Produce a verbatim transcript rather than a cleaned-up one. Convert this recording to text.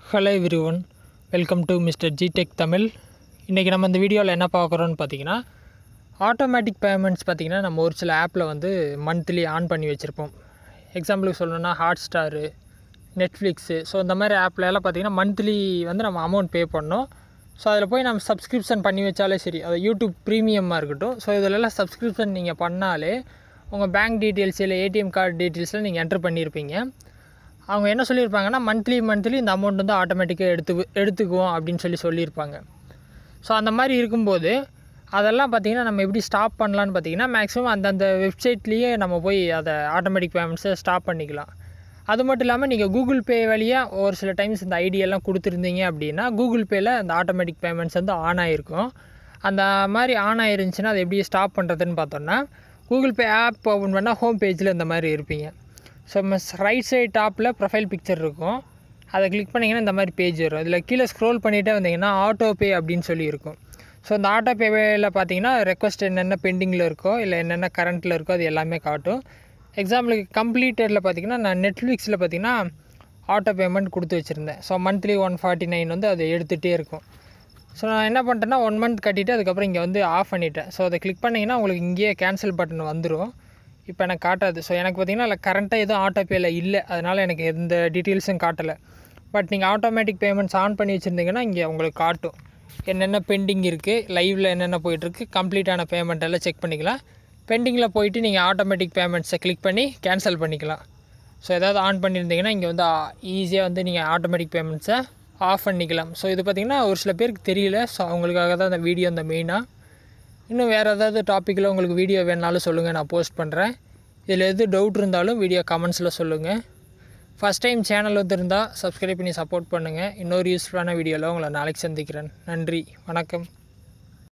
Hello everyone, welcome to Mister G Tech Tamil. இன்றைக்கி நம்ம இந்த வீடியோவில் என்ன பார்க்குறோன்னு பார்த்தீங்கன்னா, ஆட்டோமேட்டிக் பேமெண்ட்ஸ் பார்த்திங்கன்னா நம்ம ஒரு சில ஆப்பில் வந்து மந்த்லி ஆன் பண்ணி வச்சுருப்போம். எக்ஸாம்பிளுக்கு சொல்லணுன்னா ஹாட் ஸ்டாரு, நெட்ஃப்ளிக்ஸு, ஸோ இந்த மாதிரி ஆப்லலாம் பார்த்திங்கன்னா மந்த்லி வந்து நம்ம அமௌண்ட் பே பண்ணோம். ஸோ அதில் போய் நம்ம சப்ஸ்கிரிப்ஷன் பண்ணி வச்சாலே சரி, அது யூடியூப் ப்ரீமியமாக இருக்கட்டும். ஸோ இதிலெல்லாம் சப்ஸ்கிரிப்ஷன் நீங்கள் பண்ணாலே உங்கள் பேங்க் டீட்டெயில்ஸ் இல்லை ஏடிஎம் கார்டு டீட்டெயில்ஸில் நீங்கள் என்ட்ரு பண்ணியிருப்பீங்க. அவங்க என்ன சொல்லியிருப்பாங்கன்னா, மந்த்லி மந்த்லி இந்த அமௌண்ட் வந்து ஆட்டோமேட்டிக்காக எடுத்து எடுத்துக்குவோம் அப்படின்னு சொல்லி சொல்லியிருப்பாங்க. ஸோ அந்த மாதிரி இருக்கும்போது அதெல்லாம் பார்த்திங்கன்னா நம்ம எப்படி ஸ்டாப் பண்ணலான்னு பார்த்திங்கன்னா, மேக்ஸிமம் அந்தந்த வெப்சைட்லேயே நம்ம போய் அதை ஆட்டோமேட்டிக் பேமெண்ட்ஸை ஸ்டாப் பண்ணிக்கலாம். அது மட்டும் இல்லாமல் நீங்கள் கூகுள் பே வழியாக ஒரு சில டைம்ஸ் இந்த ஐடியெல்லாம் கொடுத்துருந்தீங்க அப்படின்னா, கூகுள் பேயில் அந்த ஆட்டோமேட்டிக் பேமெண்ட்ஸ் வந்து ஆன் ஆகிருக்கும். அந்த மாதிரி ஆன் ஆகிருந்துச்சின்னா அதை எப்படி ஸ்டாப் பண்ணுறதுன்னு பார்த்தோன்னா, கூகுள் பே ஆப் ஓப்பன் பண்ணால் ஹோம் பேஜில் இந்த மாதிரி இருப்பீங்க. ஸோ நம்ம ரைட் சைட் டாப்பில் ப்ரொஃபைல் பிக்சர் இருக்கும், அதை கிளிக் பண்ணிங்கன்னா இந்த மாதிரி பேஜ் வரும். இதில் கீழே ஸ்க்ரோல் பண்ணிகிட்டே வந்தீங்கன்னா ஆட்டோ பே அப்படின்னு சொல்லி இருக்கும். ஸோ இந்த ஆட்டோ பேவில் பார்த்தீங்கன்னா ரெக்வஸ்ட் என்னென்ன பெண்டிங்கில் இருக்கோ இல்லை என்னென்ன கரண்ட்டில் இருக்கோ அது எல்லாமே காட்டும். எக்ஸாம்பிளுக்கு கம்ப்ளீட்டடில் பார்த்தீங்கன்னா நான் நெட்ஃப்ளிக்ஸில் பார்த்தீங்கன்னா ஆட்டோ பேமெண்ட் கொடுத்து வச்சுருந்தேன். So monthly one forty nine வந்து அது எடுத்துகிட்டே இருக்கும். ஸோ நான் என்ன பண்ணிட்டேன்னா ஒன் மந்த் கட்டிவிட்டு அதுக்கப்புறம் இங்கே வந்து ஆஃப் பண்ணிவிட்டேன். ஸோ அதை கிளிக் பண்ணிங்கன்னா உங்களுக்கு இங்கேயே கேன்சல் பட்டன் வந்துடும். இப்போ எனக்கு காட்டாது. ஸோ எனக்கு பார்த்திங்கன்னா இல்லை கரண்ட்டாக எதுவும் ஆட்டோ பேயில் இல்லை, அதனால் எனக்கு எந்த டீட்டெயில்ஸும் காட்டலை. பட் நீங்கள் ஆட்டோமேட்டிக் பேமெண்ட்ஸ் ஆன் பண்ணி வச்சுருந்தீங்கன்னா இங்கே உங்களுக்கு காட்டும் என்னென்ன பெண்டிங் இருக்குது, லைவில் என்னென்ன போயிட்டுருக்கு, கம்ப்ளீட்டான பேமெண்ட் எல்லாம் செக் பண்ணிக்கலாம். பெண்டிங்கில் போயிட்டு நீங்கள் ஆட்டோமேட்டிக் பேமெண்ட்ஸை கிளிக் பண்ணி கேன்சல் பண்ணிக்கலாம். ஸோ ஏதாவது ஆன் பண்ணியிருந்தீங்கன்னா இங்கே வந்து ஈஸியாக வந்து நீங்கள் ஆட்டோமேட்டிக் பேமெண்ட்ஸை ஆஃப் பண்ணிக்கலாம். ஸோ இது பார்த்திங்கன்னா ஒரு சில பேருக்கு தெரியல. ஸோ அவங்களுக்காக தான் இந்த வீடியோ இந்த மெயினாக. இன்னும் வேறு ஏதாவது டாப்பிக்கில் உங்களுக்கு வீடியோ வேணாலும் சொல்லுங்கள், நான் போஸ்ட் பண்ணுறேன். இதில் எது டவுட் இருந்தாலும் வீடியோ கமெண்ட்ஸில் சொல்லுங்கள். ஃபஸ்ட் டைம் சேனல் வந்துருந்தால் சப்ஸ்கிரைப் பண்ணி சப்போர்ட் பண்ணுங்கள். இன்னொரு யூஸ்ஃபுல்லான வீடியோவில் உங்களை நாளைக்கு சந்திக்கிறேன். நன்றி, வணக்கம்.